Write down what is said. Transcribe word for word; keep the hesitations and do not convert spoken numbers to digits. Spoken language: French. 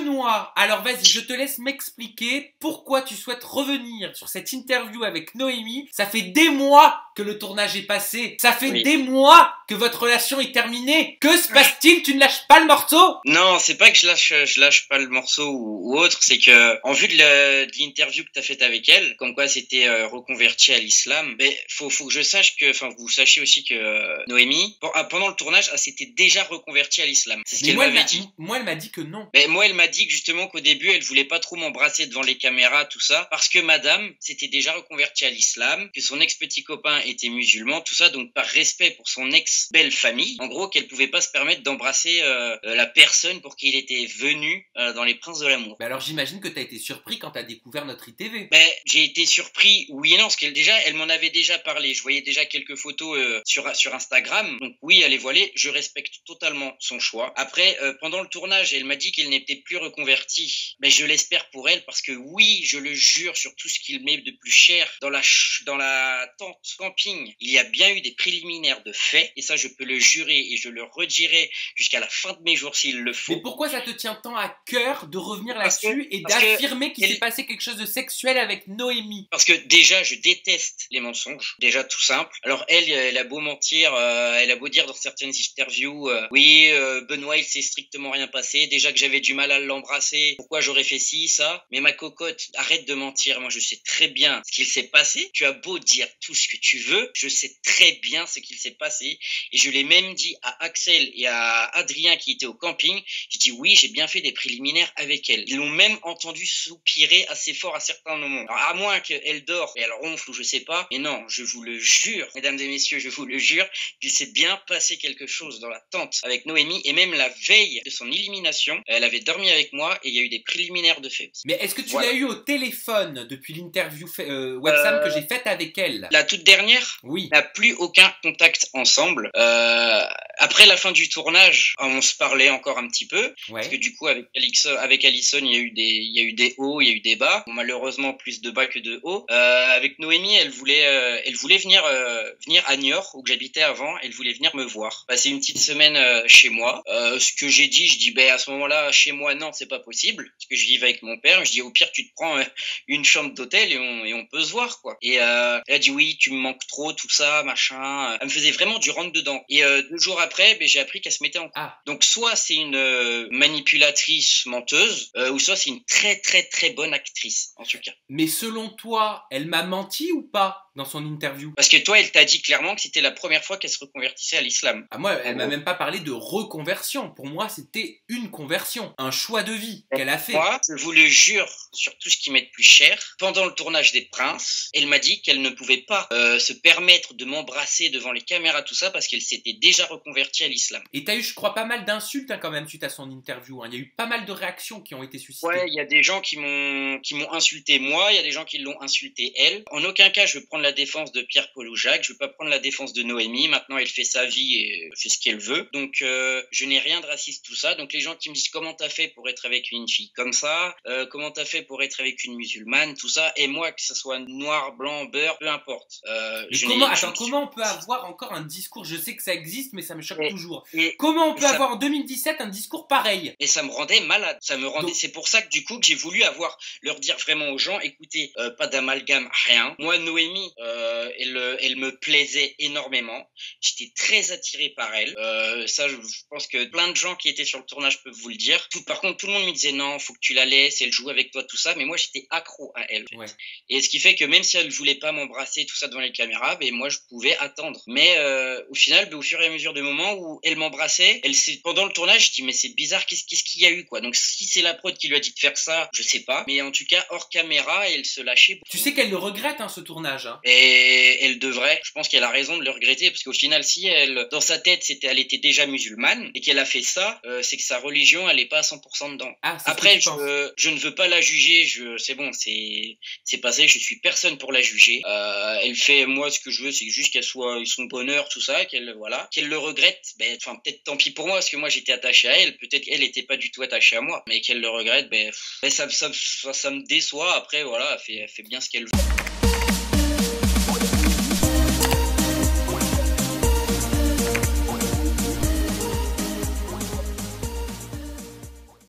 Benoît, alors vas-y, je te laisse m'expliquer pourquoi tu souhaites revenir sur cette interview avec Noémie. Ça fait des mois que le tournage est passé. Ça fait Oui. des mois que votre relation est terminée. Que se passe-t-il? Tu ne lâches pas le morceau? Non, c'est pas que je lâche, je lâche pas le morceau ou, ou autre, c'est que en vue de la- de l'interview que t'as faite avec elle, comme quoi c'était euh, reconverti à l'islam, mais faut, faut que je sache que, enfin, vous sachiez aussi que euh, Noémie, bon, ah, pendant le tournage, elle s'était déjà reconvertie à l'islam. C'est ce Mais qu'elle moi, elle m'avait m'a dit. moi, elle m'a dit que non. Mais moi, elle m'a dit que justement qu'au début, elle voulait pas trop m'embrasser devant les caméras, tout ça, parce que madame s'était déjà reconvertie à l'islam, que son ex-petit copain était musulman, tout ça, donc par respect pour son ex-belle famille, en gros, qu'elle pouvait pas se permettre d'embrasser euh, euh, la personne pour qui il était venu euh, dans Les Princes de l'amour. Mais alors j'imagine que t'as été surpris quand t'as découvert notre I T V. Ben, j'ai été surpris, oui et non, parce qu'elle déjà, elle m'en avait déjà parlé. Je voyais déjà quelques photos euh, sur sur Instagram. Donc oui, elle est voilée. Je respecte totalement son choix. Après, euh, pendant le tournage, elle m'a dit qu'elle n'était plus reconvertie. Ben, je l'espère pour elle parce que oui, je le jure sur tout ce qu'il met de plus cher dans la ch- dans la tente camping. Il y a bien eu des préliminaires de fait et ça, je peux le jurer et je le redirai jusqu'à la fin de mes jours s'il le faut. Mais pourquoi ça te tient tant à cœur de revenir Parce que- là-dessus et parce que d'affirmer qu'il elle- s'est passé quelque chose de sexuel avec Noémie? Parce que déjà, je déteste les mensonges. Déjà, tout simple. Alors, elle, elle a beau mentir, euh, elle a beau dire dans certaines interviews, euh, oui, euh, Benoît, il s'est strictement rien passé. Déjà que j'avais du mal à l'embrasser. Pourquoi j'aurais fait ci, ça? Mais ma cocotte, arrête de mentir. Moi, je sais très bien ce qu'il s'est passé. Tu as beau dire tout ce que tu veux. Je sais très bien ce qu'il s'est passé. Et je l'ai même dit à Axel et à Adrien qui étaient au camping. Je dis oui, j'ai bien fait des préliminaires avec elle. Ils l'ont même entendu soupirer assez fort à certains moments. Alors, à moins qu'elle dort et elle ronfle ou je sais pas. Mais non, je vous le jure, mesdames et messieurs, je vous le jure, qu'il s'est bien passé quelque chose dans la tente avec Noémie. Et même la veille de son élimination, elle avait dormi avec moi et il y a eu des préliminaires de fait. Mais est-ce que tu Voilà. l'as eu au téléphone depuis l'interview fait- euh, Websam Euh, que j'ai faite avec elle? La toute dernière, Oui. on n'a plus aucun contact ensemble. Euh, après la fin du tournage, on se parlait encore un petit peu. Ouais. Parce que du coup, avec Alixon, avec Alison, il y a eu des, il y a eu des hauts, il y a eu des bas. Bon, malheureusement, plus de bas que de hauts. Euh, avec Noémie, elle voulait, euh, elle voulait venir, euh, venir à Niort, où j'habitais avant. Elle voulait venir me voir. Passer une petite semaine euh, chez moi. Euh, ce que j'ai dit, je dis, ben à ce moment-là, chez moi, non, c'est pas possible, parce que je vivais avec mon père. Je dis, au pire, tu te prends euh, une chambre d'hôtel et on, et on peut se voir, quoi. Et euh, elle a dit, oui, tu me manques trop, tout ça, machin. Elle me faisait vraiment du rentre dedans. Et euh, deux jours après, ben j'ai appris qu'elle se mettait en couple. Ah. Donc soit c'est une euh, manipulatrice menteuse, euh, ou soit c'est une très très très bonne actrice, en tout cas. Mais selon toi, elle m'a menti ou pas dans son interview? Parce que toi, elle t'a dit clairement que c'était la première fois qu'elle se reconvertissait à l'islam. Ah, moi, elle m'a même pas parlé de reconversion. Pour moi, c'était une conversion, un choix de vie qu'elle a fait. Moi, je vous le jure sur tout ce qui m'est de plus cher. Pendant le tournage des Princes, elle m'a dit qu'elle ne pouvait pas euh, se permettre de m'embrasser devant les caméras, tout ça, parce qu'elle s'était déjà reconvertie à l'islam. Et t'as eu, je crois, pas mal d'insultes hein, quand même suite à son interview. Hein. Il y a eu pas mal de réactions qui ont été suscitées. Ouais, il y a des gens qui m'ont qui m'ont insulté moi, il y a des gens qui l'ont insulté elle. En aucun cas, je veux prendre la défense de Pierre, Paul ou Jacques. Je veux pas prendre la défense de Noémie. Maintenant, elle fait sa vie et fait ce qu'elle veut. Donc, euh, je n'ai rien de raciste tout ça. Donc, les gens qui me disent comment t'as fait pour être avec une fille comme ça, euh, comment t'as fait pour être avec une musulmane, tout ça. Et moi, que ça soit noir, blanc, beurre, peu importe. Euh, Mais je comment, n'ai- attends, je- comment on peut avoir encore un discours? Je sais que ça existe, mais ça me choque Et- toujours. et- Comment on peut et ça- avoir en deux mille dix-sept un discours pareil? Et ça me rendait malade. Ça me rendait. Donc- C'est pour ça que du coup que j'ai voulu avoir leur dire vraiment aux gens, écoutez, euh, pas d'amalgame, rien. Moi, Noémie, euh, elle, elle me plaisait énormément. J'étais très attiré par elle. Euh, ça, je je pense que plein de gens qui étaient sur le tournage peuvent vous le dire. Tout, par contre, tout le monde me disait non, faut que tu la laisses. Elle joue avec toi, tout ça. Mais moi, j'étais accro à elle. Ouais. Et ce qui fait que même si elle voulait pas m'embrasser, tout ça devant les caméras, ben moi, je pouvais attendre. Mais euh, au final, ben, au fur et à mesure des moments où elle m'embrassait, elle s'est pendant le tournage, je dis mais c'est bizarre, qu'est-ce qu'est-ce qu'il y a eu quoi. Donc si c'est la prod qui lui a dit de faire ça, je sais pas. Mais en tout cas, hors caméra, elle se lâchait. Tu sais qu'elle le regrette, hein, ce tournage. Hein. Et elle devrait. Je pense qu'elle a raison de le regretter parce qu'au final, si elle, dans sa tête, c'était, elle était déjà musulmane et qu'elle a fait ça, euh, c'est que sa religion, elle est pas à cent pour cent dedans. Ah, c'est ce Après, que tu penses. je, je ne veux pas la juger. Je, c'est bon, c'est, c'est passé. Je suis personne pour la juger. Euh, elle fait, moi, ce que je veux, c'est juste qu'elle soit son bonheur, tout ça, qu'elle, voilà, qu'elle le regrette. Ben, enfin, peut-être tant pis pour moi parce que moi, j'étais attaché à elle. Peut-être qu'elle était pas du tout attachée à moi, mais qu'elle le regrette, ben, pff, ben ça, ça, ça, ça me déçoit. Après, voilà, elle fait, elle fait bien ce qu'elle veut.